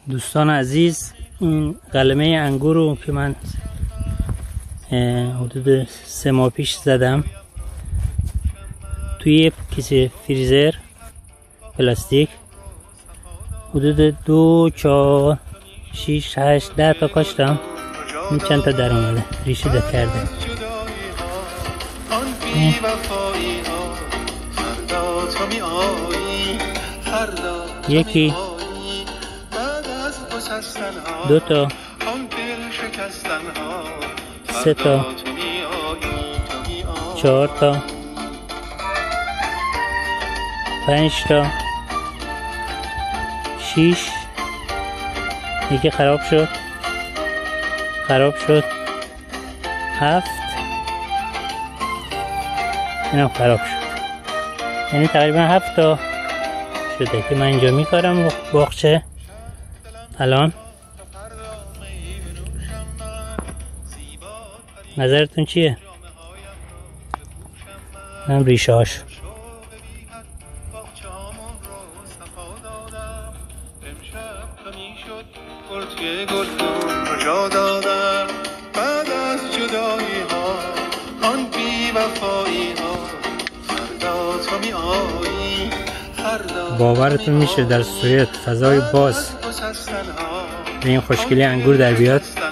دوستان عزیز، این قلمه انگور رو که من حدود 3 ماه پیش زدم توی یه کیسه فریزر پلاستیک، حدود 2 4 6 8 10 تا کاشتم. این چند تا در اومده، ریشه در کرده. یکی، 2 تا، 3 تا، 4 تا، 5 تا، 6. یکی خراب شد، 7. اینم خراب شد. یعنی تقریبا 7 تا شده که من اینجا میکارم باغچه. الان نظرتون چیه؟ هم ریشه هاش باورتون میشه در سوئد فضای باز به این خوشگلی انگور در بیاد؟